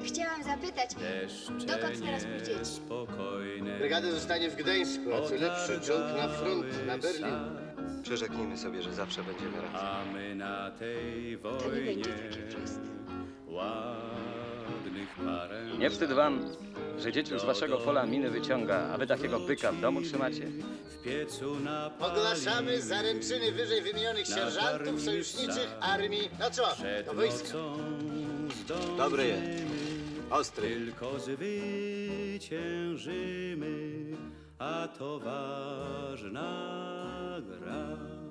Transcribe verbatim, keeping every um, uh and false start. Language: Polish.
Chciałam zapytać, dokąd teraz pójdziecie? Spokojne. Brygada zostanie w Gdańsku, a co lepszy czołg na front, na Berlin. Przyrzeknijmy sobie, że zawsze będziemy razem. A my na tej To nie wojnie będzie takie proste. ładnych parę. Nie wstyd wam, że dzieci z waszego pola miny wyciąga, a wy takiego byka w domu trzymacie? W piecu na Ogłaszamy zaręczyny wyżej wymienionych sierżantów sojuszniczych armii. No co, do wojska. Dobry jest. Ostry. Tylko zwyciężymy, a to ważna gra.